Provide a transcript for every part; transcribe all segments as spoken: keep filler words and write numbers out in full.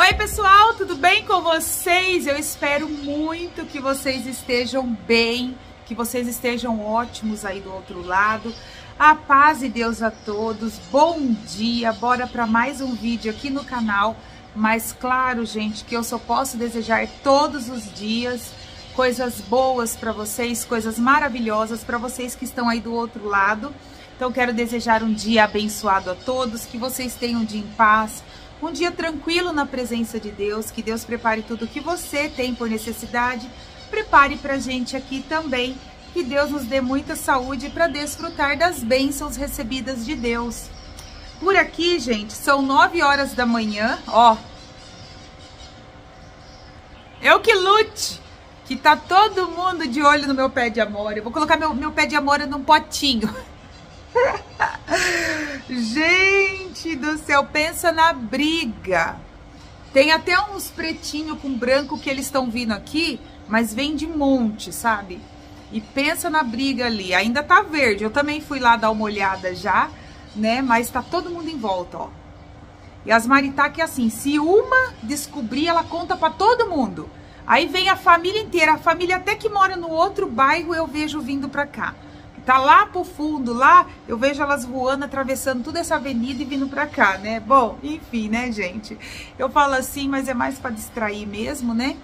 Oi pessoal, tudo bem com vocês? Eu espero muito que vocês estejam bem, que vocês estejam ótimos aí do outro lado. A paz de Deus a todos, bom dia, bora para mais um vídeo aqui no canal. Mas claro, gente, que eu só posso desejar todos os dias coisas boas para vocês, coisas maravilhosas para vocês que estão aí do outro lado. Então quero desejar um dia abençoado a todos, que vocês tenham um dia em paz, um dia tranquilo na presença de Deus, que Deus prepare tudo o que você tem por necessidade, prepare pra gente aqui também, que Deus nos dê muita saúde para desfrutar das bênçãos recebidas de Deus. Por aqui, gente, são nove horas da manhã, ó. Eu que lute, que tá todo mundo de olho no meu pé de amora. Eu vou colocar meu, meu pé de amora num potinho. Gente do céu, pensa na briga. Tem até uns pretinhos com branco que eles estão vindo aqui, mas vem de monte, sabe? E pensa na briga ali. Ainda tá verde, eu também fui lá dar uma olhada já, né? Mas tá todo mundo em volta, ó. E as maritá que é assim, se uma descobrir, ela conta pra todo mundo. Aí vem a família inteira, a família até que mora no outro bairro eu vejo vindo pra cá. Tá lá pro fundo, lá, eu vejo elas voando, atravessando toda essa avenida e vindo pra cá, né? Bom, enfim, né, gente? Eu falo assim, mas é mais pra distrair mesmo, né?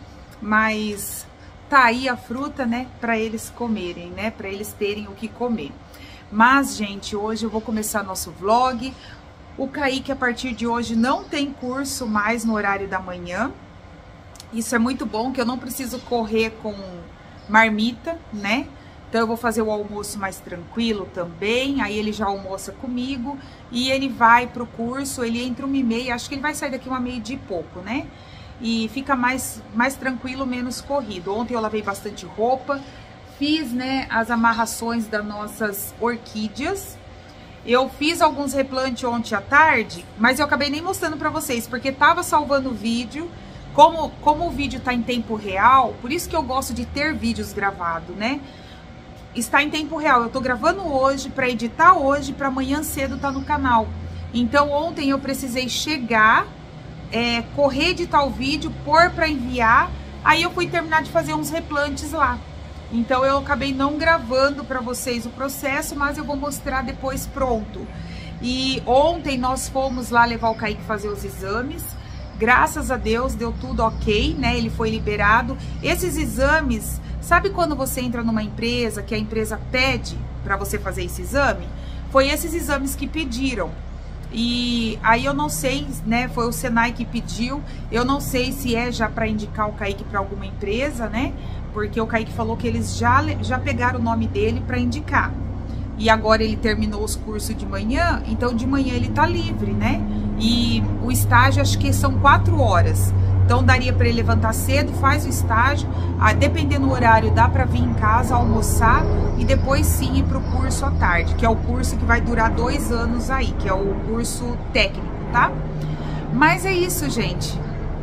Mas tá aí a fruta, né? Pra eles comerem, né? Pra eles terem o que comer. Mas, gente, hoje eu vou começar nosso vlog. O Kaique, a partir de hoje, não tem curso mais no horário da manhã. Isso é muito bom, que eu não preciso correr com marmita, né? Então eu vou fazer o almoço mais tranquilo também, aí ele já almoça comigo e ele vai pro curso, ele entra uma e meia, acho que ele vai sair daqui uma meia de pouco, né? E fica mais, mais tranquilo, menos corrido. Ontem eu lavei bastante roupa, fiz, né, as amarrações das nossas orquídeas. Eu fiz alguns replantes ontem à tarde, mas eu acabei nem mostrando pra vocês, porque tava salvando o vídeo. Como, como o vídeo tá em tempo real, por isso que eu gosto de ter vídeos gravados, né? Está em tempo real, eu tô gravando hoje para editar hoje, para amanhã cedo tá no canal. Então ontem eu precisei chegar, é, correr editar o vídeo, pôr para enviar, aí eu fui terminar de fazer uns replantes lá. Então eu acabei não gravando para vocês o processo, mas eu vou mostrar depois pronto. E ontem nós fomos lá levar o Kaique fazer os exames. Graças a Deus deu tudo ok, né? Ele foi liberado. Esses exames, sabe quando você entra numa empresa que a empresa pede para você fazer esse exame? Foi esses exames que pediram. E aí eu não sei, né? Foi o Senai que pediu. Eu não sei se é já para indicar o Kaique para alguma empresa, né? Porque o Kaique falou que eles já, já pegaram o nome dele para indicar. E agora ele terminou os cursos de manhã, então de manhã ele tá livre, né? E o estágio acho que são quatro horas. Então daria para ele levantar cedo, faz o estágio, ah, dependendo do horário dá para vir em casa, almoçar e depois sim ir pro curso à tarde, que é o curso que vai durar dois anos aí, que é o curso técnico, tá? Mas é isso, gente.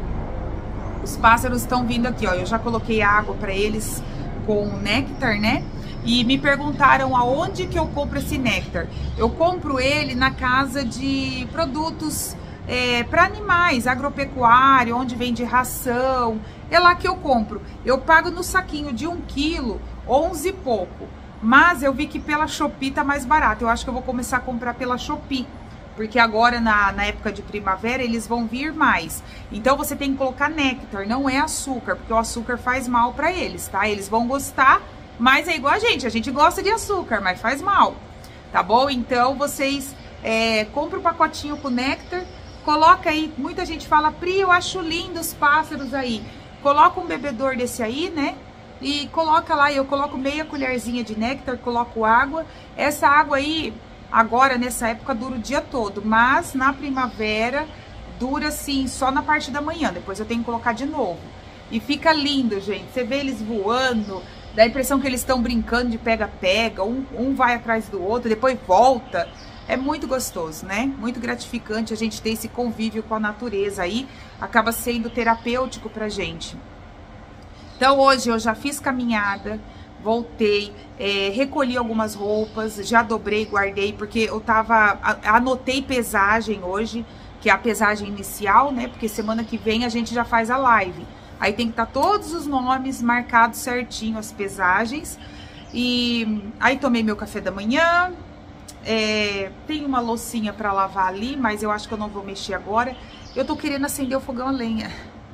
Os pássaros estão vindo aqui, ó. Eu já coloquei água para eles com néctar, né? E me perguntaram aonde que eu compro esse néctar. Eu compro ele na casa de produtos é, para animais, agropecuário, onde vende ração. É lá que eu compro. Eu pago no saquinho de um quilo, onze e pouco. Mas eu vi que pela Shopee tá mais barato. Eu acho que eu vou começar a comprar pela Shopee. Porque agora, na, na época de primavera, eles vão vir mais. Então, você tem que colocar néctar, não é açúcar. Porque o açúcar faz mal para eles, tá? Eles vão gostar, mas é igual a gente. A gente gosta de açúcar, mas faz mal, tá bom? Então, vocês é, compram o pacotinho com néctar. Coloca aí, muita gente fala, Pri, eu acho lindo os pássaros aí. Coloca um bebedor desse aí, né? E coloca lá, eu coloco meia colherzinha de néctar, coloco água. Essa água aí, agora nessa época, dura o dia todo. Mas na primavera, dura assim, só na parte da manhã. Depois eu tenho que colocar de novo. E fica lindo, gente. Você vê eles voando, dá a impressão que eles estão brincando de pega-pega. Um, um vai atrás do outro, depois volta. É muito gostoso, né? Muito gratificante a gente ter esse convívio com a natureza aí. Acaba sendo terapêutico pra gente. Então hoje eu já fiz caminhada, voltei, é, recolhi algumas roupas, já dobrei, guardei, porque eu tava, anotei pesagem hoje, que é a pesagem inicial, né? Porque semana que vem a gente já faz a live. Aí tem que estar todos os nomes marcados certinho, as pesagens. E aí tomei meu café da manhã. É, tem uma loucinha para lavar ali, mas eu acho que eu não vou mexer agora. Eu tô querendo acender o fogão a lenha.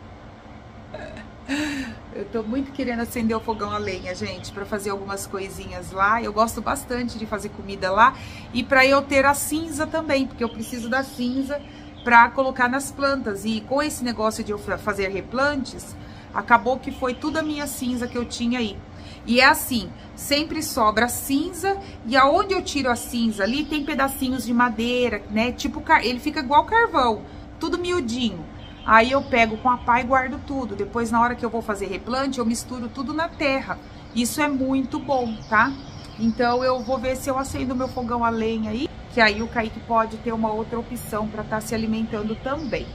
Eu tô muito querendo acender o fogão a lenha, gente, para fazer algumas coisinhas lá. Eu gosto bastante de fazer comida lá. E para eu ter a cinza também, porque eu preciso da cinza para colocar nas plantas. E com esse negócio de eu fazer replantes, acabou que foi tudo a minha cinza que eu tinha aí. E é assim, sempre sobra cinza, e aonde eu tiro a cinza ali, tem pedacinhos de madeira, né? Tipo, ele fica igual carvão, tudo miudinho. Aí eu pego com a pá e guardo tudo. Depois, na hora que eu vou fazer replante, eu misturo tudo na terra. Isso é muito bom, tá? Então, eu vou ver se eu acendo meu fogão a lenha aí, que aí o Kaique pode ter uma outra opção para estar se alimentando também.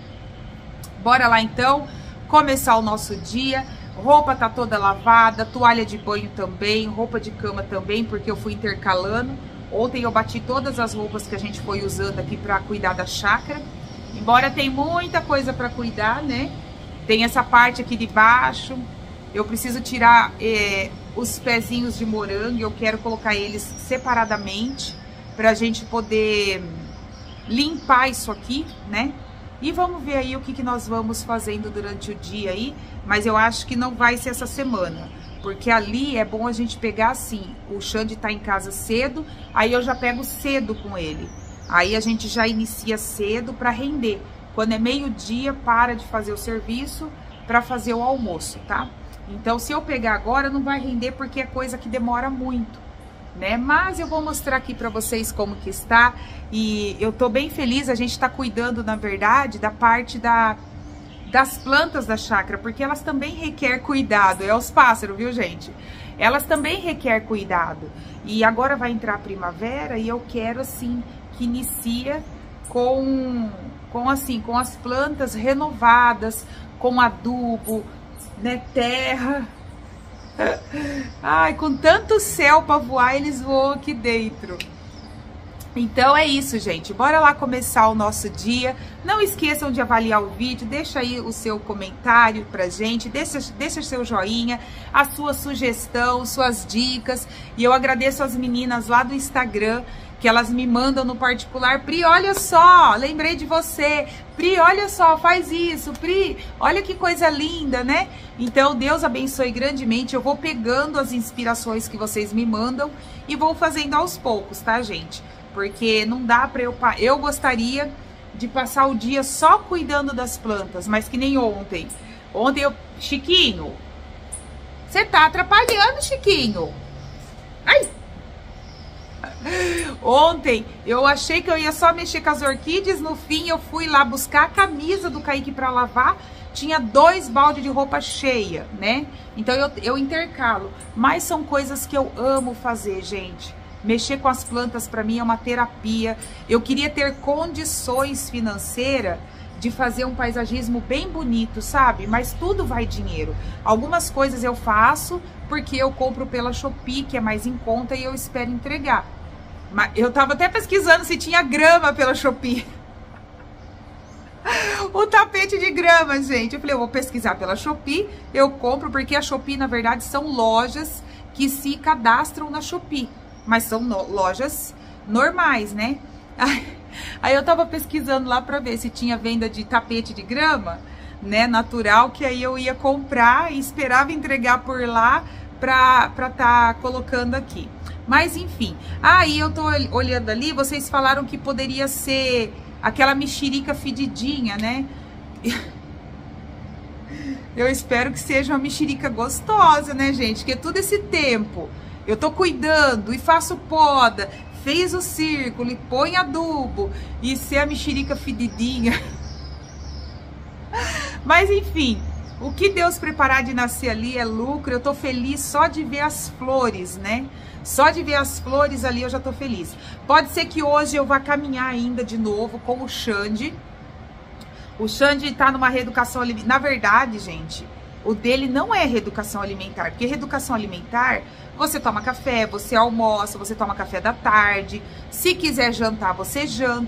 Bora lá, então, começar o nosso dia. Roupa tá toda lavada, toalha de banho também, roupa de cama também, porque eu fui intercalando. Ontem eu bati todas as roupas que a gente foi usando aqui para cuidar da chácara. Embora tem muita coisa para cuidar, né? Tem essa parte aqui de baixo. Eu preciso tirar é, os pezinhos de morango. Eu quero colocar eles separadamente pra gente poder limpar isso aqui, né? E vamos ver aí o que, que nós vamos fazendo durante o dia aí. Mas eu acho que não vai ser essa semana. Porque ali é bom a gente pegar assim. O Xande tá em casa cedo. Aí eu já pego cedo com ele. Aí a gente já inicia cedo para render. Quando é meio-dia, para de fazer o serviço para fazer o almoço, tá? Então, se eu pegar agora, não vai render porque é coisa que demora muito, né? Mas eu vou mostrar aqui para vocês como que está. E eu tô bem feliz, a gente tá cuidando, na verdade, da parte da, das plantas da chácara, porque elas também requerem cuidado. É os pássaros, viu, gente? Elas também requerem cuidado. E agora vai entrar a primavera e eu quero, assim, que inicia com, com assim, com as plantas renovadas, com adubo, né, terra. Ai, com tanto céu para voar, eles voam aqui dentro. Então é isso, gente. Bora lá começar o nosso dia. Não esqueçam de avaliar o vídeo, deixa aí o seu comentário pra gente, deixa, deixa seu joinha, a sua sugestão, suas dicas. E eu agradeço as meninas lá do Instagram, que elas me mandam no particular. Pri, olha só, lembrei de você. Pri, olha só, faz isso. Pri, olha que coisa linda, né? Então, Deus abençoe grandemente. Eu vou pegando as inspirações que vocês me mandam e vou fazendo aos poucos, tá, gente? Porque não dá pra eu... Eu gostaria de passar o dia só cuidando das plantas, mas que nem ontem. Ontem eu... Chiquinho, você tá atrapalhando, Chiquinho. Ai! Ontem eu achei que eu ia só mexer com as orquídeas. No fim eu fui lá buscar a camisa do Kaique para lavar. Tinha dois baldes de roupa cheia, né? Então eu, eu intercalo. Mas são coisas que eu amo fazer, gente. Mexer com as plantas para mim é uma terapia. Eu queria ter condições financeiras de fazer um paisagismo bem bonito, sabe? Mas tudo vai dinheiro. Algumas coisas eu faço porque eu compro pela Shopee, que é mais em conta, e eu espero entregar. Mas eu tava até pesquisando se tinha grama pela Shopee. O tapete de grama, gente. Eu falei, eu vou pesquisar pela Shopee, eu compro, porque a Shopee, na verdade, são lojas que se cadastram na Shopee. Mas são no, lojas normais, né? Aí eu tava pesquisando lá pra ver se tinha venda de tapete de grama, né, natural, que aí eu ia comprar e esperava entregar por lá pra pra tá colocando aqui. Mas enfim, aí eu tô olhando ali, vocês falaram que poderia ser aquela mexerica fedidinha, né? Eu espero que seja uma mexerica gostosa, né, gente? Porque todo esse tempo eu tô cuidando e faço poda, fez o círculo e põe adubo, e ser a mexerica fedidinha. Mas enfim, o que Deus preparar de nascer ali é lucro. Eu tô feliz só de ver as flores, né? Só de ver as flores ali eu já tô feliz. Pode ser que hoje eu vá caminhar ainda de novo com o Xande. O Xande tá numa reeducação alimentar. Na verdade, gente, o dele não é reeducação alimentar, porque reeducação alimentar, você toma café, você almoça, você toma café da tarde, se quiser jantar, você janta.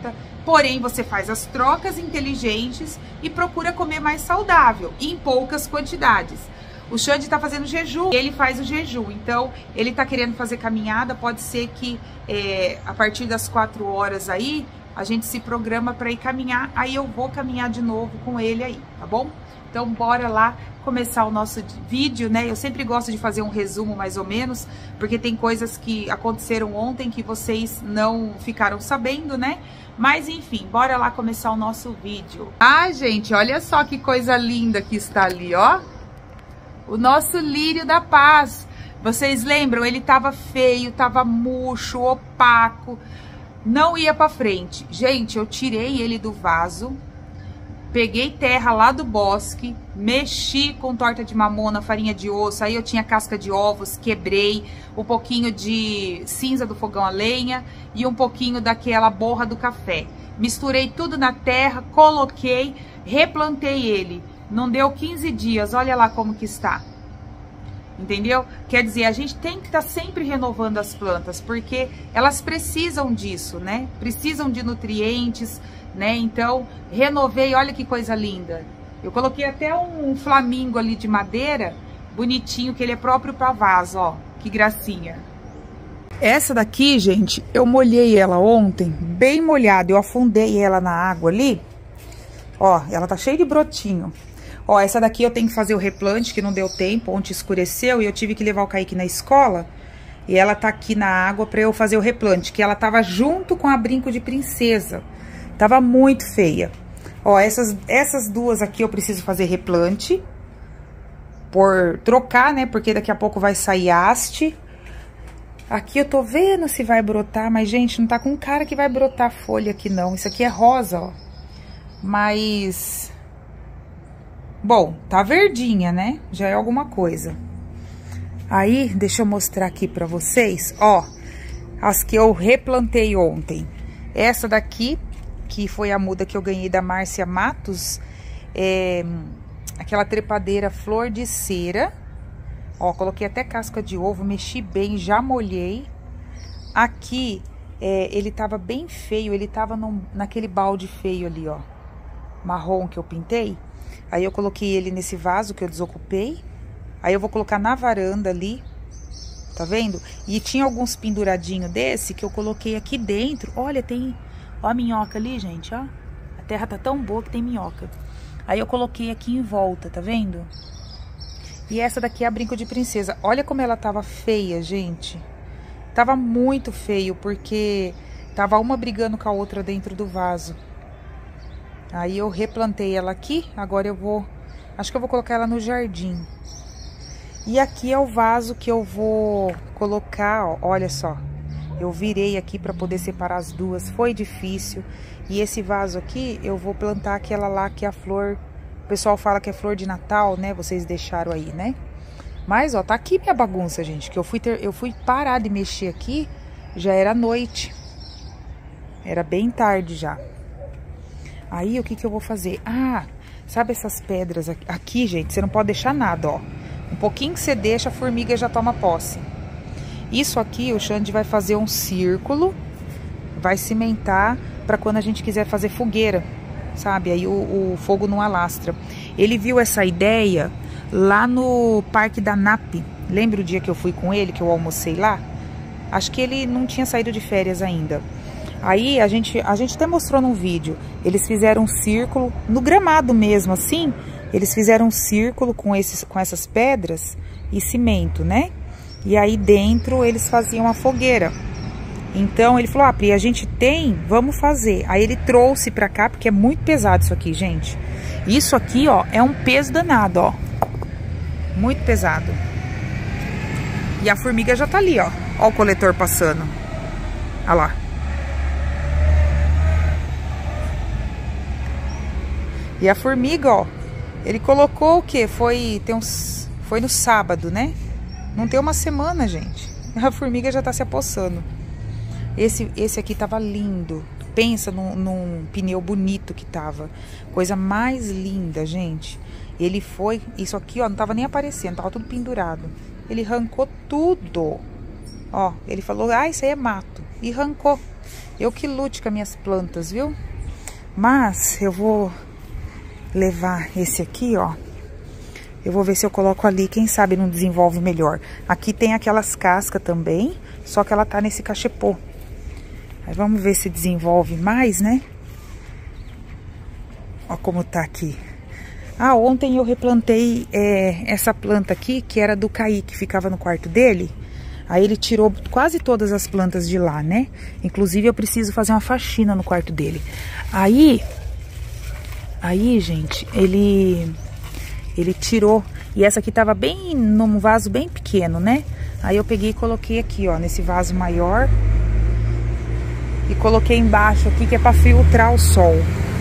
Porém, você faz as trocas inteligentes e procura comer mais saudável, em poucas quantidades. O Xande tá fazendo jejum, ele faz o jejum, então ele tá querendo fazer caminhada, pode ser que é, a partir das quatro horas aí, a gente se programa para ir caminhar, aí eu vou caminhar de novo com ele aí, tá bom? Então bora lá começar o nosso vídeo, né? Eu sempre gosto de fazer um resumo mais ou menos, porque tem coisas que aconteceram ontem que vocês não ficaram sabendo, né? Mas enfim, bora lá começar o nosso vídeo. Ah, gente, olha só que coisa linda que está ali, ó. O nosso lírio da paz. Vocês lembram? Ele tava feio, tava murcho, opaco, não ia pra frente. Gente, eu tirei ele do vaso, peguei terra lá do bosque, mexi com torta de mamona, farinha de osso, aí eu tinha casca de ovos, quebrei, um pouquinho de cinza do fogão a lenha e um pouquinho daquela borra do café. Misturei tudo na terra, coloquei, replantei ele. Não deu quinze dias, olha lá como que está. Entendeu? Quer dizer, a gente tem que estar sempre renovando as plantas, porque elas precisam disso, né? Precisam de nutrientes, né? Então, renovei, olha que coisa linda. Eu coloquei até um flamingo ali de madeira, bonitinho, que ele é próprio para vaso, ó. Que gracinha. Essa daqui, gente, eu molhei ela ontem, bem molhada. Eu afundei ela na água ali. Ó, ela tá cheia de brotinho. Ó, essa daqui eu tenho que fazer o replante, que não deu tempo, ontem escureceu e eu tive que levar o Kaique na escola. E ela tá aqui na água pra eu fazer o replante, que ela tava junto com a brinco de princesa. Tava muito feia. Ó, essas, essas duas aqui eu preciso fazer replante. Por trocar, né, porque daqui a pouco vai sair haste. Aqui eu tô vendo se vai brotar, mas, gente, não tá com cara que vai brotar folha aqui, não. Isso aqui é rosa, ó. Mas... bom, tá verdinha, né? Já é alguma coisa. Aí, deixa eu mostrar aqui pra vocês, ó. As que eu replantei ontem. Essa daqui, que foi a muda que eu ganhei da Márcia Matos. É... aquela trepadeira flor de cera. Ó, coloquei até casca de ovo, mexi bem, já molhei. Aqui, é, ele tava bem feio, ele tava num, naquele balde feio ali, ó. Marrom que eu pintei. Aí eu coloquei ele nesse vaso que eu desocupei. Aí eu vou colocar na varanda ali. Tá vendo? E tinha alguns penduradinhos desse que eu coloquei aqui dentro. Olha, tem... ó a minhoca ali, gente, ó. A terra tá tão boa que tem minhoca. Aí eu coloquei aqui em volta, tá vendo? E essa daqui é a brinco de princesa. Olha como ela tava feia, gente. Tava muito feio, porque tava uma brigando com a outra dentro do vaso. Aí eu replantei ela aqui, agora eu vou... acho que eu vou colocar ela no jardim. E aqui é o vaso que eu vou colocar, ó, olha só. Eu virei aqui para poder separar as duas, foi difícil. E esse vaso aqui, eu vou plantar aquela lá que é a flor... o pessoal fala que é flor de Natal, né? Vocês deixaram aí, né? Mas, ó, tá aqui minha bagunça, gente. Que eu fui, ter... eu fui parar de mexer aqui, já era noite. Era bem tarde já. Aí, o que que eu vou fazer? Ah, sabe essas pedras aqui, aqui, gente? Você não pode deixar nada, ó. Um pouquinho que você deixa, a formiga já toma posse. Isso aqui, o Xande vai fazer um círculo, vai cimentar pra quando a gente quiser fazer fogueira, sabe? Aí o, o fogo não alastra. Ele viu essa ideia lá no Parque da N A P. Lembra o dia que eu fui com ele, que eu almocei lá? Acho que ele não tinha saído de férias ainda. Aí a gente, a gente até mostrou num vídeo, eles fizeram um círculo, no gramado mesmo, assim, eles fizeram um círculo com, esses, com essas pedras e cimento, né? E aí dentro eles faziam a fogueira. Então ele falou, ah, Pri, a gente tem, vamos fazer. Aí ele trouxe pra cá, porque é muito pesado isso aqui, gente. Isso aqui, ó, é um peso danado, ó. Muito pesado. E a formiga já tá ali, ó. Ó o coletor passando. Olha lá. E a formiga, ó, ele colocou o quê? Foi, tem uns, foi no sábado, né? Não tem uma semana, gente. A formiga já tá se apossando. Esse, esse aqui tava lindo. Pensa num, num pneu bonito que tava. Coisa mais linda, gente. Ele foi... Isso aqui, ó, não tava nem aparecendo. Tava tudo pendurado. Ele arrancou tudo. Ó, ele falou, ah, isso aí é mato. E arrancou. Eu que lute com as minhas plantas, viu? Mas eu vou levar esse aqui, ó. Eu vou ver se eu coloco ali, quem sabe não desenvolve melhor. Aqui tem aquelas cascas também, só que ela tá nesse cachepô. Aí vamos ver se desenvolve mais, né? Ó como tá aqui. Ah, ontem eu replantei é, essa planta aqui, que era do Kaique, que ficava no quarto dele. Aí ele tirou quase todas as plantas de lá, né? Inclusive eu preciso fazer uma faxina no quarto dele. Aí, aí, gente, ele... Ele tirou, e essa aqui tava bem num vaso bem pequeno, né? Aí eu peguei e coloquei aqui, ó, nesse vaso maior. E coloquei embaixo aqui, que é pra filtrar o sol.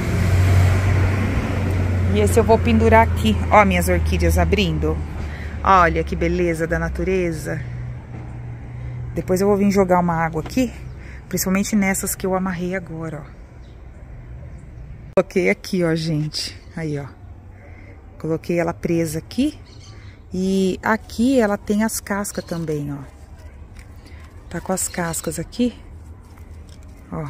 E esse eu vou pendurar aqui. Ó, minhas orquídeas abrindo. Olha que beleza da natureza. Depois eu vou vir jogar uma água aqui, principalmente nessas que eu amarrei agora, ó. Coloquei aqui, ó, gente. Aí, ó. Coloquei ela presa aqui. E aqui ela tem as cascas também, ó. Tá com as cascas aqui. Ó. Vou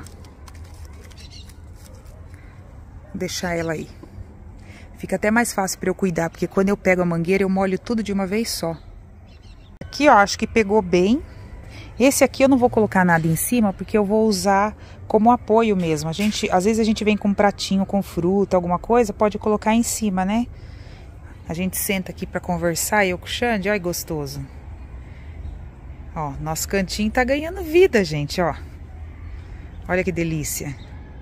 deixar ela aí. Fica até mais fácil pra eu cuidar, porque quando eu pego a mangueira eu molho tudo de uma vez só. Aqui, ó, acho que pegou bem. Esse aqui eu não vou colocar nada em cima, porque eu vou usar como apoio mesmo. A gente, às vezes a gente vem com um pratinho com fruta, alguma coisa, pode colocar em cima, né? A gente senta aqui pra conversar, eu com o Xande, ai gostoso. Ó, nosso cantinho tá ganhando vida, gente, ó. Olha que delícia.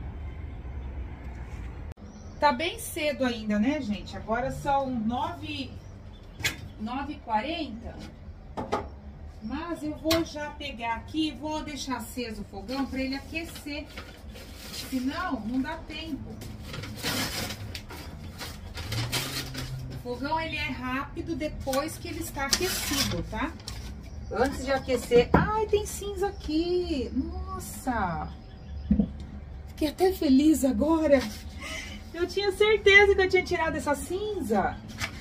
Tá bem cedo ainda, né, gente? Agora são nove e quarenta. Mas eu vou já pegar aqui e vou deixar aceso o fogão pra ele aquecer. Senão, não dá tempo. O fogão, ele é rápido depois que ele está aquecido, tá? Antes de aquecer... Ai, tem cinza aqui! Nossa! Fiquei até feliz agora. Eu tinha certeza que eu tinha tirado essa cinza.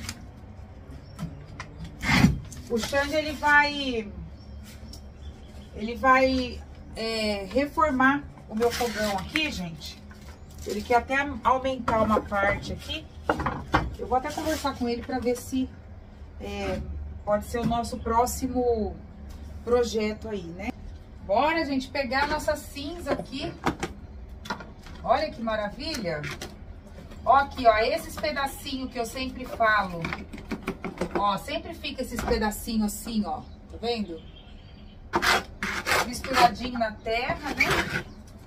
O Xande, ele vai... Ele vai é, reformar o meu fogão aqui, gente. Ele quer até aumentar uma parte aqui. Eu vou até conversar com ele para ver se é, pode ser o nosso próximo projeto aí, né? Bora, gente, pegar a nossa cinza aqui. Olha que maravilha. Ó aqui, ó, esses pedacinhos que eu sempre falo. Ó, sempre fica esses pedacinhos assim, ó. Tá vendo? Misturadinho na terra, né?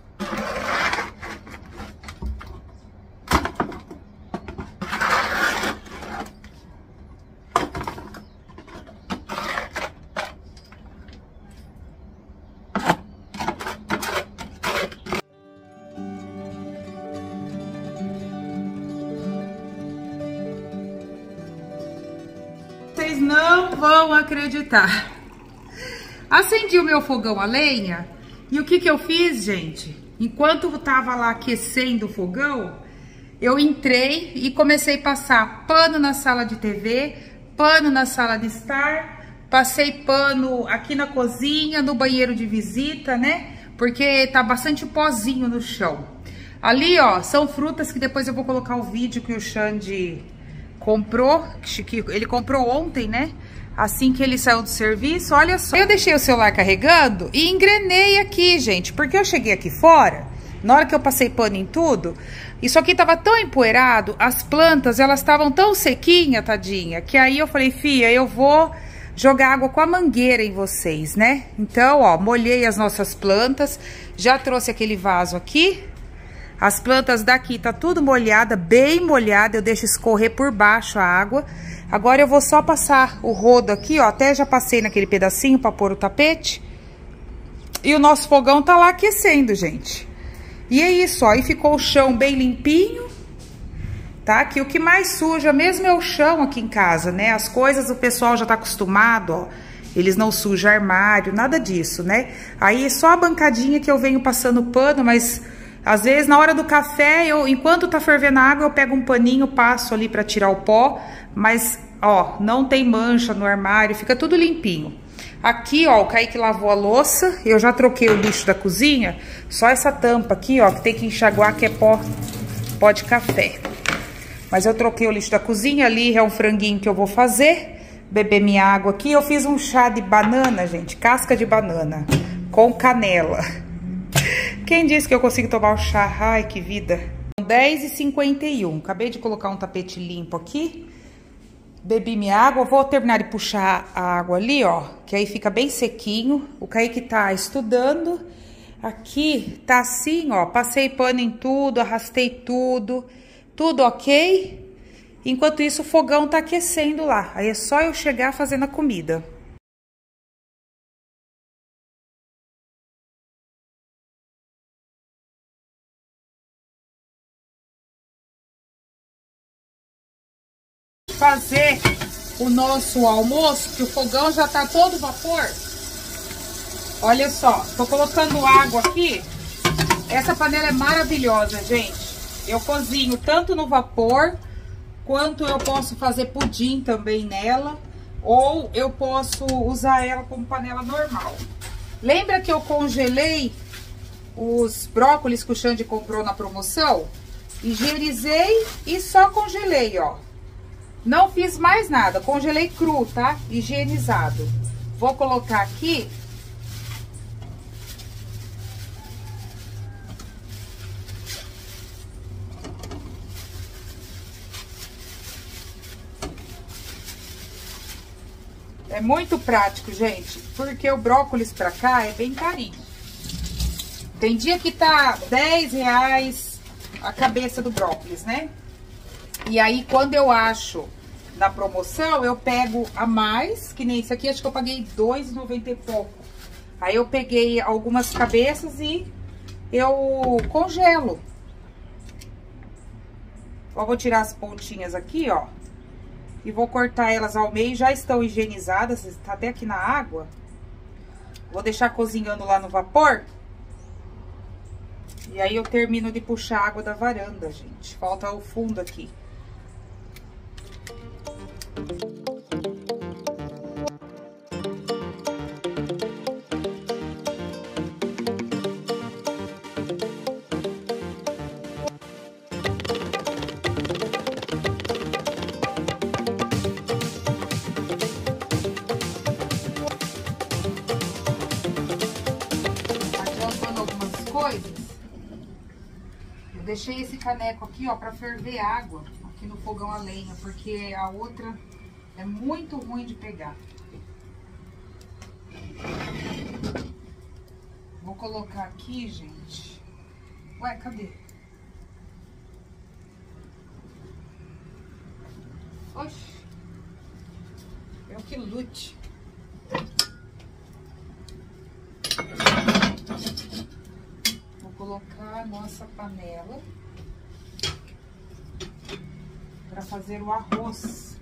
Vocês não vão acreditar. Acendi o meu fogão a lenha e o que que eu fiz, gente? Enquanto tava lá aquecendo o fogão, eu entrei e comecei a passar pano na sala de T V, pano na sala de estar, passei pano aqui na cozinha, no banheiro de visita, né? Porque tá bastante pozinho no chão. Ali, ó, são frutas que depois eu vou colocar o vídeo que o Xande comprou, que ele comprou ontem, né? Assim que ele saiu do serviço, olha só. Eu deixei o celular carregando e engrenei aqui, gente, porque eu cheguei aqui fora, na hora que eu passei pano em tudo, isso aqui tava tão empoeirado, as plantas, elas estavam tão sequinha, tadinha, que aí eu falei, fia, eu vou jogar água com a mangueira em vocês, né? Então, ó, molhei as nossas plantas, já trouxe aquele vaso aqui. As plantas daqui tá tudo molhada, bem molhada, eu deixo escorrer por baixo a água. Agora eu vou só passar o rodo aqui, ó, até já passei naquele pedacinho pra pôr o tapete. E o nosso fogão tá lá aquecendo, gente. E é isso, ó, e ficou o chão bem limpinho, tá? Que o que mais suja mesmo é o chão aqui em casa, né? As coisas o pessoal já tá acostumado, ó. Eles não sujam armário, nada disso, né? Aí só a bancadinha que eu venho passando pano, mas... Às vezes, na hora do café, eu, enquanto tá fervendo a água, eu pego um paninho, passo ali pra tirar o pó. Mas, ó, não tem mancha no armário, fica tudo limpinho. Aqui, ó, o Kaique lavou a louça, eu já troquei o lixo da cozinha. Só essa tampa aqui, ó, que tem que enxaguar, que é pó pó de café. Mas eu troquei o lixo da cozinha, ali é um franguinho que eu vou fazer. Beber minha água aqui. Eu fiz um chá de banana, gente, casca de banana, com canela. Quem disse que eu consigo tomar o chá? Ai, que vida. dez e cinquenta e um. Acabei de colocar um tapete limpo aqui. Bebi minha água. Vou terminar de puxar a água ali, ó. Que aí fica bem sequinho. O Kaique tá estudando. Aqui tá assim, ó. Passei pano em tudo, arrastei tudo. Tudo ok. Enquanto isso, o fogão tá aquecendo lá. Aí é só eu chegar fazendo a comida. Fazer o nosso almoço, que o fogão já tá todo vapor. Olha só, tô colocando água aqui. Essa panela é maravilhosa, gente. Eu cozinho tanto no vapor, quanto eu posso fazer pudim também nela, ou eu posso usar ela como panela normal. Lembra que eu congelei os brócolis que o Xande comprou na promoção? Higienizei e só congelei, ó. Não fiz mais nada, congelei cru, tá? Higienizado. Vou colocar aqui. É muito prático, gente, porque o brócolis pra cá é bem carinho. Tem dia que tá dez reais a cabeça do brócolis, né? E aí, quando eu acho na promoção, eu pego a mais, que nem esse aqui, acho que eu paguei dois reais e noventa e pouco. Aí eu peguei algumas cabeças e eu congelo. Ó, vou tirar as pontinhas aqui, ó. E vou cortar elas ao meio, já estão higienizadas, tá até aqui na água. Vou deixar cozinhando lá no vapor. E aí eu termino de puxar a água da varanda, gente. Falta o fundo aqui. Adiantando algumas coisas. Eu deixei esse caneco aqui, ó, pra ferver água aqui no fogão a lenha, porque a outra é muito ruim de pegar. Vou colocar aqui, gente. Ué, cadê? Oxi. Eu que lute. Vou colocar a nossa panela para fazer o arroz.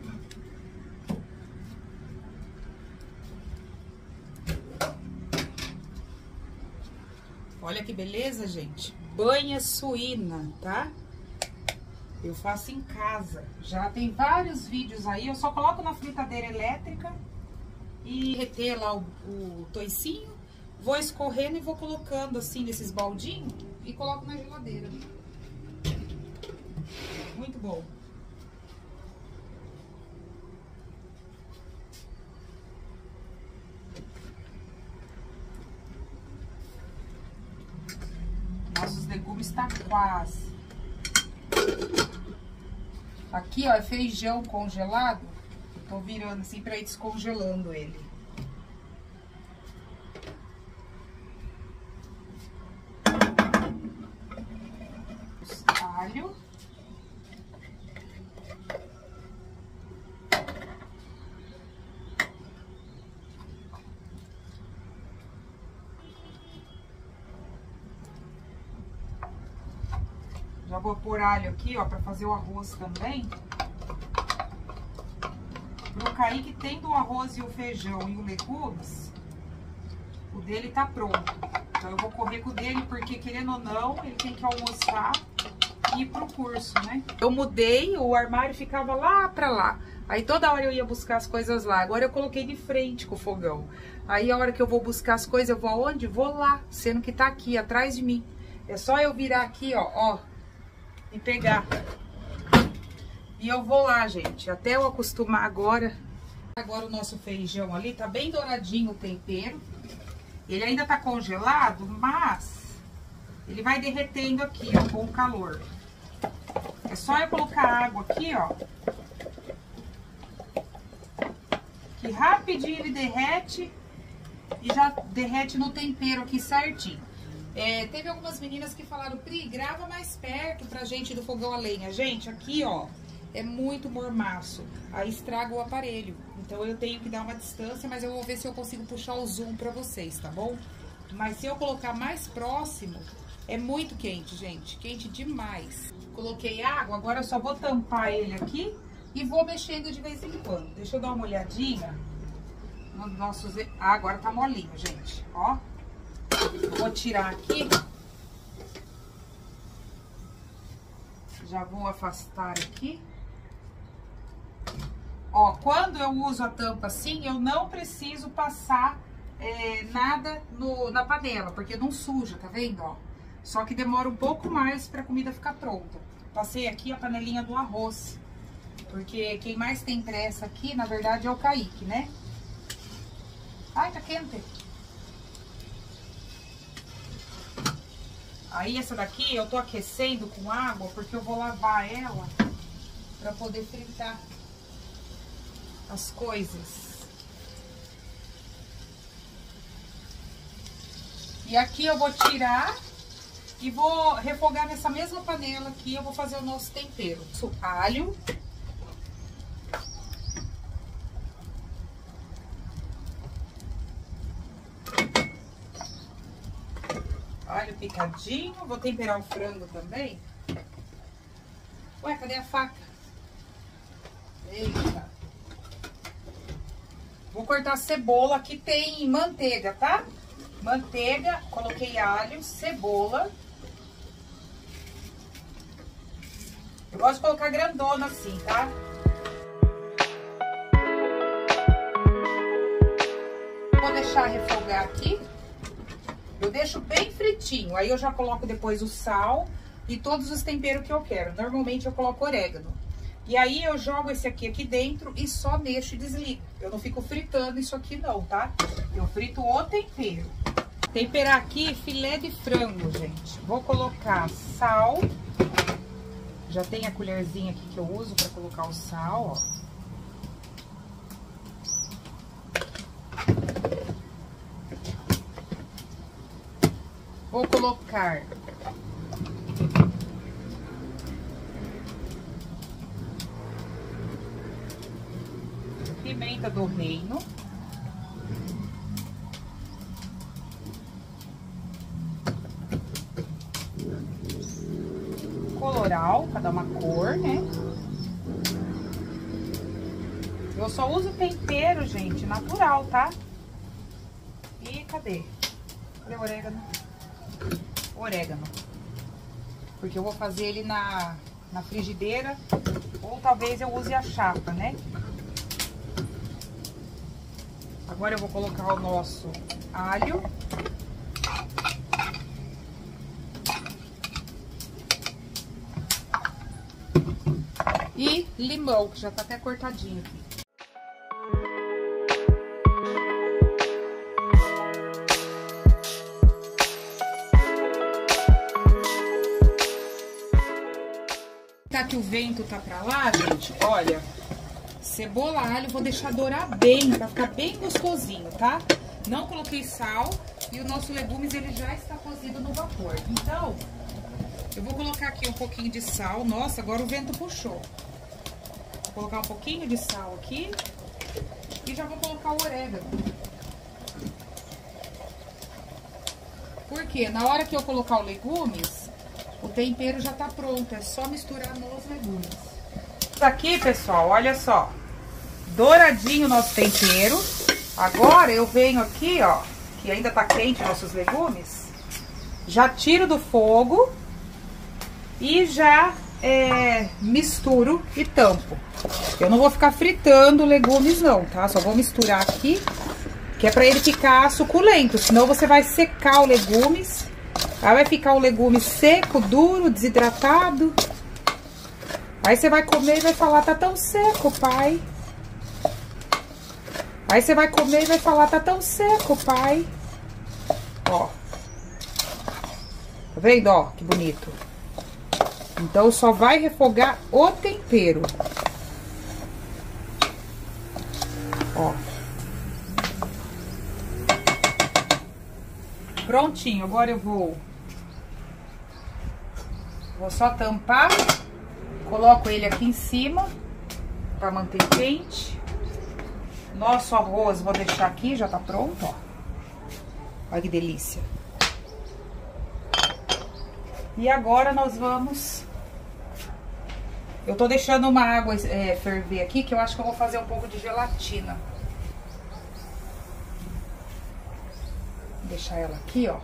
Olha que beleza, gente. Banha suína, tá? Eu faço em casa. Já tem vários vídeos aí. Eu só coloco na fritadeira elétrica e reter lá o, o toicinho. Vou escorrendo e vou colocando assim nesses baldinhos e coloco na geladeira. Muito bom. Nossos legumes tá quase. Aqui, ó, é feijão congelado. Eu tô virando assim pra ir descongelando ele. Alho. Já vou pôr alho aqui, ó, pra fazer o arroz também. Pro Kaique, tendo o arroz e o feijão e o legumes, o dele tá pronto. Então eu vou correr com o dele, porque querendo ou não, ele tem que almoçar e ir pro curso, né? Eu mudei, o armário ficava lá pra lá. Aí toda hora eu ia buscar as coisas lá. Agora eu coloquei de frente com o fogão. Aí a hora que eu vou buscar as coisas, eu vou aonde? Vou lá, sendo que tá aqui, atrás de mim. É só eu virar aqui, ó, ó. e pegar. E eu vou lá, gente, até eu acostumar agora. Agora o nosso feijão ali tá bem douradinho o tempero. Ele ainda tá congelado, mas ele vai derretendo aqui, ó, com o calor. É só eu colocar água aqui, ó. Que rapidinho ele derrete e já derrete no tempero aqui certinho. É, teve algumas meninas que falaram, Pri, grava mais perto pra gente do fogão a lenha. Gente, aqui, ó, é muito mormaço. Aí estraga o aparelho. Então eu tenho que dar uma distância, mas eu vou ver se eu consigo puxar o zoom pra vocês, tá bom? Mas se eu colocar mais próximo, é muito quente, gente. Quente demais. Coloquei água, agora eu só vou tampar ele aqui e vou mexendo de vez em quando. Deixa eu dar uma olhadinha nos nossos... Ah, agora tá molinho, gente, ó. Vou tirar aqui. Já vou afastar aqui. Ó, quando eu uso a tampa assim, eu não preciso passar é, nada no, na panela, porque não suja, tá vendo, ó? Só que demora um pouco mais pra comida ficar pronta. Passei aqui a panelinha do arroz, porque quem mais tem pressa aqui, na verdade, é o Kaique, né? Ai, tá quente. Aí essa daqui eu tô aquecendo com água, porque eu vou lavar ela pra poder fritar as coisas. E aqui eu vou tirar e vou refogar nessa mesma panela aqui, eu vou fazer o nosso tempero. Alho. Alho picadinho. Vou temperar o frango também. Ué, cadê a faca? Eita. Vou cortar cebola. Aqui tem manteiga, tá? Manteiga, coloquei alho, cebola. Eu gosto de colocar grandona assim, tá? Vou deixar refogar aqui. Eu deixo bem fritinho. Aí eu já coloco depois o sal e todos os temperos que eu quero. Normalmente eu coloco orégano. E aí eu jogo esse aqui aqui dentro e só mexo e desligo. Eu não fico fritando isso aqui não, tá? Eu frito o tempero. Temperar aqui filé de frango, gente. Vou colocar sal. Já tem a colherzinha aqui que eu uso pra colocar o sal, ó. Vou colocar pimenta do reino. Coloral, pra dar uma cor, né? Eu só uso tempero, gente, natural, tá? E cadê? Cadê o orégano? Orégano. Porque eu vou fazer ele na, na frigideira. Ou talvez eu use a chapa, né? Agora eu vou colocar o nosso alho. E limão, que já tá até cortadinho aqui. Tá que o vento tá pra lá, gente, olha, cebola, alho, vou deixar dourar bem, pra ficar bem gostosinho, tá? Não coloquei sal e o nosso legumes, ele já está cozido no vapor. Então, eu vou colocar aqui um pouquinho de sal. Nossa, agora o vento puxou. Vou colocar um pouquinho de sal aqui e já vou colocar o orégano. Porque na hora que eu colocar o legumes, o tempero já tá pronto, é só misturar nos legumes. Isso aqui, pessoal, olha só. Douradinho o nosso tempero. Agora eu venho aqui, ó, que ainda tá quente nossos legumes. Já tiro do fogo e já é, misturo e tampo. Eu não vou ficar fritando legumes não, tá? Só vou misturar aqui, que é pra ele ficar suculento. Senão você vai secar o legumes. Aí vai ficar o legume seco, duro, desidratado. Aí você vai comer e vai falar, tá tão seco, pai. Aí você vai comer e vai falar, tá tão seco, pai. Ó. Tá vendo, ó, que bonito. Então, só vai refogar o tempero. Ó. Prontinho, agora eu vou... Vou só tampar. Coloco ele aqui em cima, pra manter quente. Nosso arroz, vou deixar aqui, já tá pronto, ó. Olha que delícia. E agora nós vamos... Eu tô deixando uma água é, ferver aqui, que eu acho que eu vou fazer um pouco de gelatina. Vou deixar ela aqui, ó.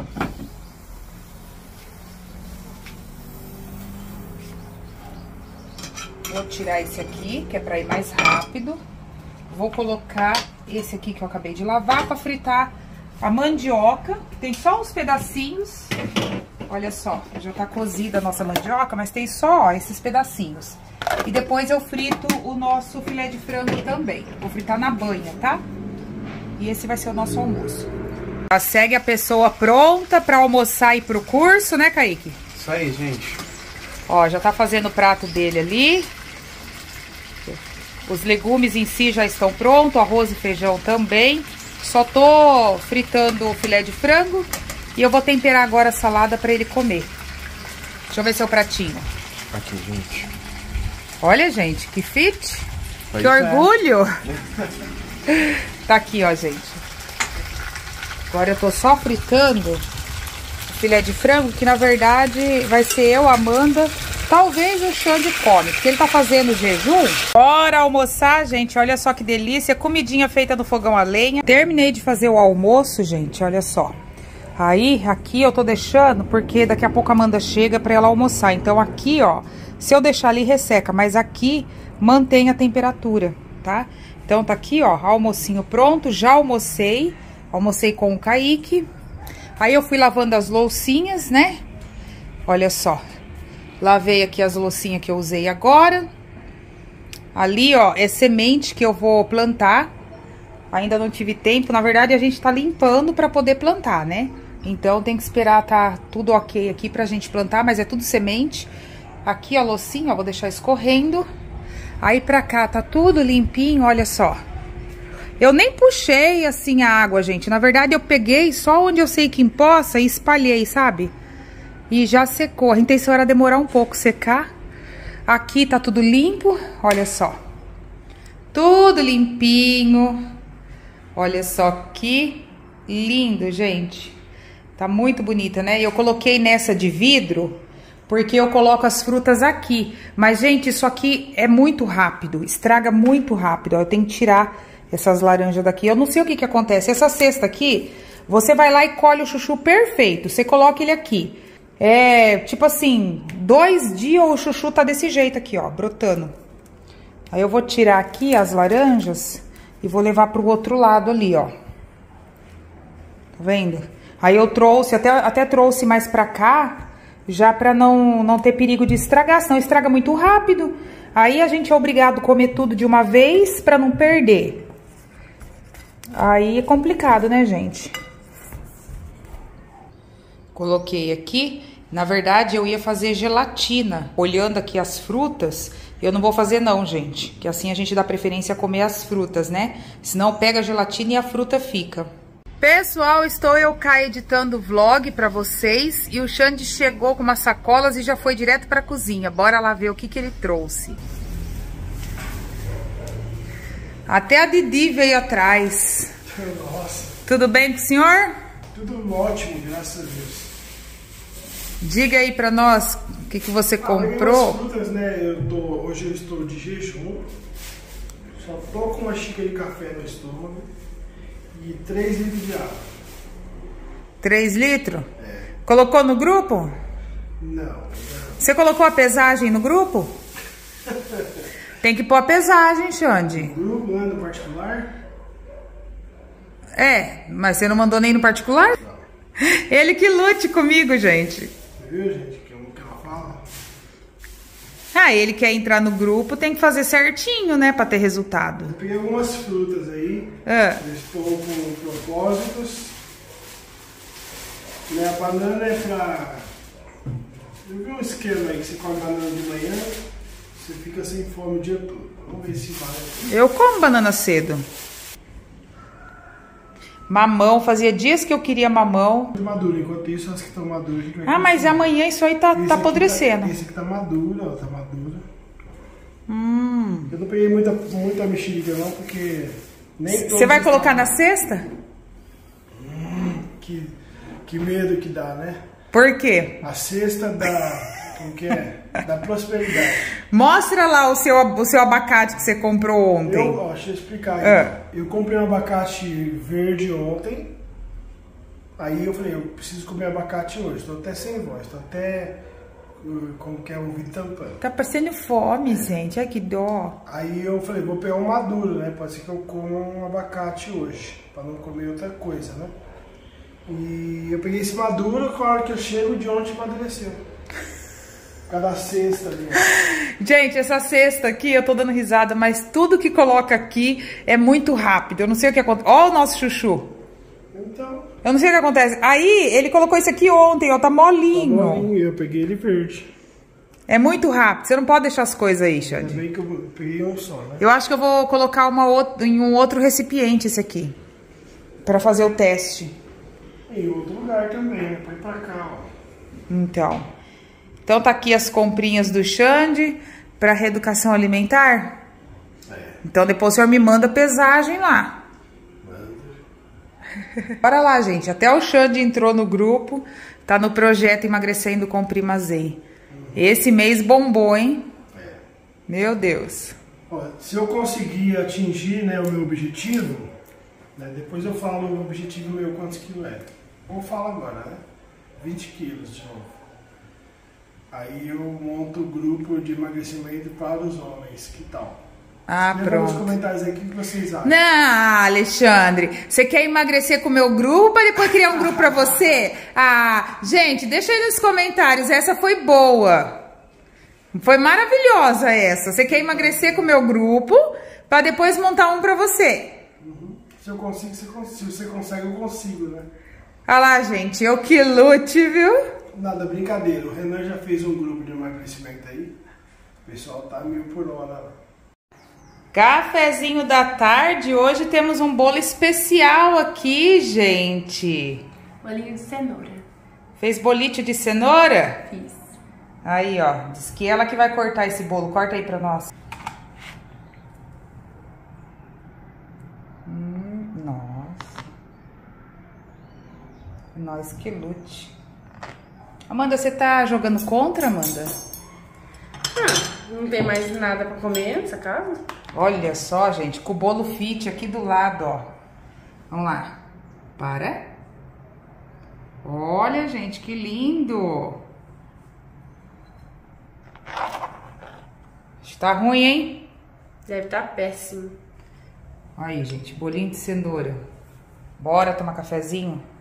Vou tirar esse aqui, que é pra ir mais rápido. Vou colocar esse aqui que eu acabei de lavar pra fritar a mandioca, que tem só uns pedacinhos. Olha só, já tá cozida a nossa mandioca, mas tem só, ó, esses pedacinhos. E depois eu frito o nosso filé de frango também. Vou fritar na banha, tá? E esse vai ser o nosso almoço. Já segue a pessoa pronta pra almoçar e ir pro curso, né, Kaique? Isso aí, gente. Ó, já tá fazendo o prato dele ali. Os legumes em si já estão prontos, arroz e feijão também. Só tô fritando o filé de frango e eu vou temperar agora a salada pra ele comer. Deixa eu ver seu pratinho. Aqui, gente. Olha, gente, que fit. Pois que é. orgulho. Tá aqui, ó, gente. Agora eu tô só fritando o filé de frango, que na verdade vai ser eu, Amanda, talvez o Xande come, porque ele tá fazendo jejum. Bora almoçar, gente, olha só que delícia, comidinha feita no fogão a lenha. Terminei de fazer o almoço, gente, olha só. Aí, aqui eu tô deixando, porque daqui a pouco a Amanda chega pra ela almoçar. Então aqui, ó, se eu deixar ali resseca, mas aqui mantém a temperatura, tá? Então tá aqui, ó, almocinho pronto, já almocei, almocei com o Kaique. Aí eu fui lavando as loucinhas, né? Olha só. Lavei aqui as loucinhas que eu usei agora. Ali, ó, é semente que eu vou plantar. Ainda não tive tempo. Na verdade, a gente tá limpando pra poder plantar, né? Então, tem que esperar tá tudo ok aqui pra gente plantar, mas é tudo semente. Aqui, a loucinha, ó, vou deixar escorrendo. Aí pra cá tá tudo limpinho, olha só. Eu nem puxei, assim, a água, gente. Na verdade, eu peguei só onde eu sei que empoça e espalhei, sabe? E já secou. A intenção era demorar um pouco secar. Aqui tá tudo limpo, olha só. Tudo limpinho. Olha só que lindo, gente. Tá muito bonita, né? Eu coloquei nessa de vidro, porque eu coloco as frutas aqui. Mas, gente, isso aqui é muito rápido. Estraga muito rápido. Ó, eu tenho que tirar essas laranjas daqui. Eu não sei o que que acontece. Essa cesta aqui, você vai lá e colhe o chuchu perfeito. Você coloca ele aqui. É, tipo assim, dois dias o chuchu tá desse jeito aqui, ó, brotando. Aí eu vou tirar aqui as laranjas e vou levar pro outro lado ali, ó. Tá vendo? Aí eu trouxe, até, até trouxe mais pra cá, já pra não, não ter perigo de estragar, senão estraga muito rápido. Aí a gente é obrigado a comer tudo de uma vez pra não perder. Aí é complicado, né, gente? Coloquei aqui. Na verdade, eu ia fazer gelatina. Olhando aqui as frutas, eu não vou fazer não, gente. Que assim a gente dá preferência a comer as frutas, né? Senão pega a gelatina e a fruta fica. Pessoal, estou eu cá editando o vlog pra vocês. E o Xande chegou com umas sacolas e já foi direto pra cozinha. Bora lá ver o que que ele trouxe. Até a Didi veio atrás. Nossa. Tudo bem com o senhor? Tudo ótimo, graças a Deus. Diga aí pra nós o que que você ah, comprou. As frutas, né? Eu tô, hoje eu estou de jejum. Só tô com uma xícara de café no estômago e três litros de água. três litros? É. Colocou no grupo? Não, não. Você colocou a pesagem no grupo? Tem que pôr a pesagem, Xande. No grupo, não é no particular? É, mas você não mandou nem no particular? Não. Ele que lute comigo, gente. Viu, gente? Que é o que ela fala. Ah, ele quer entrar no grupo, tem que fazer certinho, né? Pra ter resultado. Eu peguei algumas frutas aí. Ah. Eu estou com propósitos. Né, a banana é pra... Eu vi um esquema aí que você come banana de manhã, você fica sem fome o dia todo. Vamos ver se vai. Eu como banana cedo. Mamão, fazia dias que eu queria mamão. Muito maduro, enquanto isso as que estão maduras. Que ah, mas comer. Amanhã isso aí tá, tá apodrecendo. Tá, esse aqui tá maduro, ó, tá maduro. Hum. Eu não peguei muita, muita mexerica não, porque... Você vai colocar na cesta? Hum, que, que medo que dá, né? Por quê? A cesta da... Como que é? Da prosperidade. Mostra lá o seu, o seu abacate que você comprou ontem. Eu, ó, deixa eu explicar. É. Eu comprei um abacate verde ontem. Aí eu falei, eu preciso comer abacate hoje. Estou até sem voz, estou até... Como que é? Ouvido tampando. Tá parecendo fome, gente. Ai, que dó. Aí eu falei, vou pegar um maduro, né? Pode ser que eu coma um abacate hoje. Para não comer outra coisa, né? E eu peguei esse maduro, com a hora que eu chego de ontem amadureceu. Cada cesta ali. Gente, essa cesta aqui, eu tô dando risada, mas tudo que coloca aqui é muito rápido. Eu não sei o que acontece. Ó o nosso chuchu. Então... Eu não sei o que acontece. Aí, ele colocou isso aqui ontem, ó, tá molinho. Tá molinho, eu peguei ele verde. É muito rápido, você não pode deixar as coisas aí, Xande. Também que eu peguei um só, né? Eu acho que eu vou colocar uma outra, em um outro recipiente esse aqui. Pra fazer o teste. Em outro lugar também, né? Põe pra cá, ó. Então... Então tá aqui as comprinhas do Xande para reeducação alimentar. É. Então depois o senhor me manda pesagem lá. Manda. Bora lá, gente. Até o Xande entrou no grupo. Tá no projeto Emagrecendo com Prima Zey. Uhum. Esse mês bombou, hein? É. Meu Deus. Ó, se eu conseguir atingir, né, o meu objetivo, né, depois eu falo o objetivo meu quantos quilos é. Vou falar agora, né? vinte quilos de novo. Aí eu monto o grupo de emagrecimento para os homens, que tal? Ah, Lembra pronto. nos comentários aí o que vocês acham. Não, Alexandre, você quer emagrecer com o meu grupo e depois criar um grupo para você? Ah, gente, deixa aí nos comentários, essa foi boa. Foi maravilhosa essa. Você quer emagrecer com o meu grupo para depois montar um para você? Uhum. Se eu consigo, se você consegue, eu consigo, né? Olha lá, gente, eu que lute, viu? Nada, brincadeira. O Renan já fez um grupo de emagrecimento aí. O pessoal tá mil por hora lá. Cafezinho da tarde. Hoje temos um bolo especial aqui, gente. Bolinho de cenoura. Fez bolite de cenoura? Fiz. Aí, ó. Diz que ela que vai cortar esse bolo. Corta aí pra nós. Hum, nossa. Nós que lute. Amanda, você tá jogando contra, Amanda? Ah, não tem mais nada pra comer nessa casa? Olha só, gente, com o bolo fit aqui do lado, ó. Vamos lá. Para. Olha, gente, que lindo. Tá ruim, hein? Deve estar péssimo. Aí, gente, bolinho de cenoura. Bora tomar cafezinho?